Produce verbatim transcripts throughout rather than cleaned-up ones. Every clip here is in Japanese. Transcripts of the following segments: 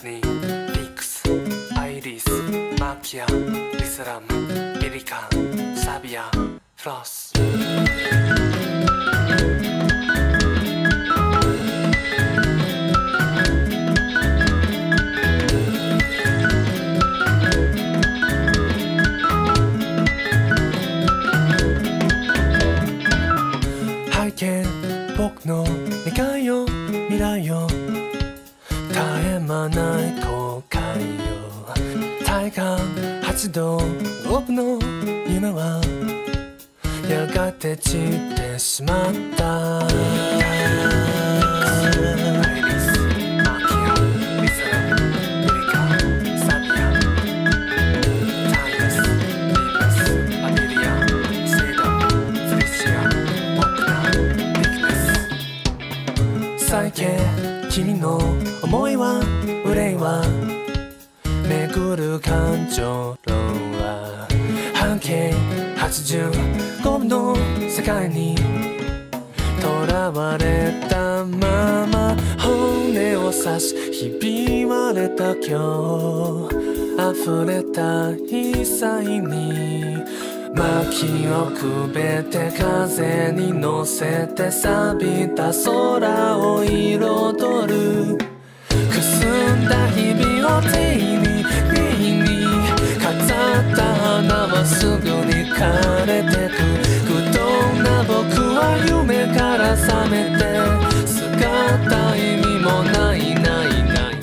다프니, 픽스, 아이리스, 마키아, 리스람, 미리카, 사비아, 플러스.僕の願いよ未来よ絶え間ない後悔よ体感はちどオープンの夢はやがて散ってしまった最近君の思いは憂いは巡る感情論は半径はちじゅうごぶの世界にとらわれたまま骨を刺しひび割れた今日溢れた異彩に薪をくべて風に乗せて錆びた空を彩るくすんだ日々を手に手に飾った花はすぐに枯れてく不動な僕は夢から覚めて姿意味もないないない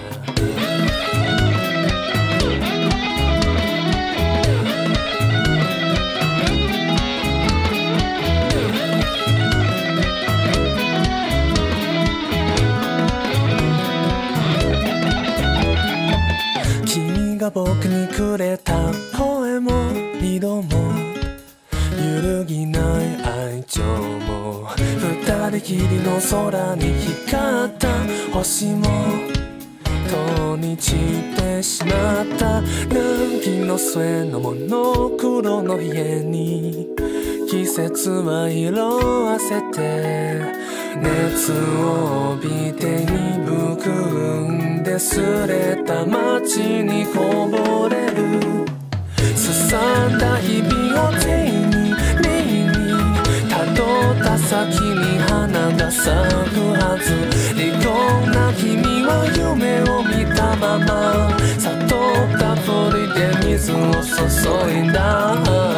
僕にくれた声も色も揺るぎない愛情も二人きりの空に光った星もとに散ってしまった南紀の末のモノクロの家に季節は色あせて熱を帯びて鈍くんですれた街にこぼれるすさんだ日々を手に目にたどった先に花が咲くはず離婚な君は夢を見たまま悟ったふりで水を注いだ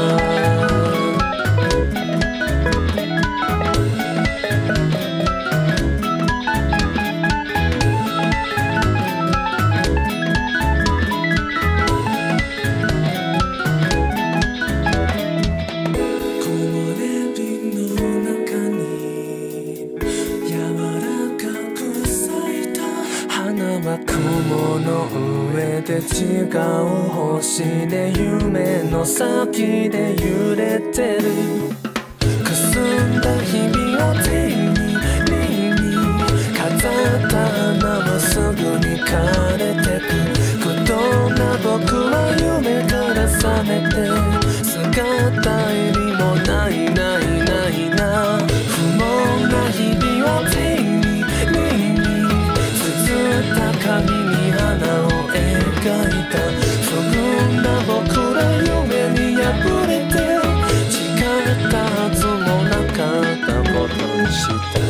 雲の上で違う星で夢の先で揺れてるくすんだ日々を手に目に飾った花はすぐに枯れてく不動な僕は夢から覚めて姿意味もないないないな不毛な日々を手に目に紙に花を描いた不遇な僕ら夢に破れて誓ったはずもなかったことにした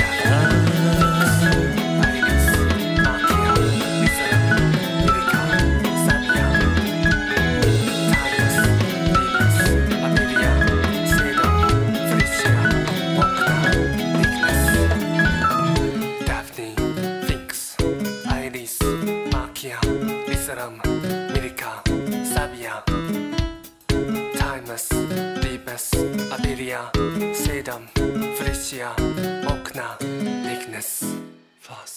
Mirika, Sabia, Timeless, Deepest, Abelia, Sedum, Felicia, Okna, Weakness, Fast.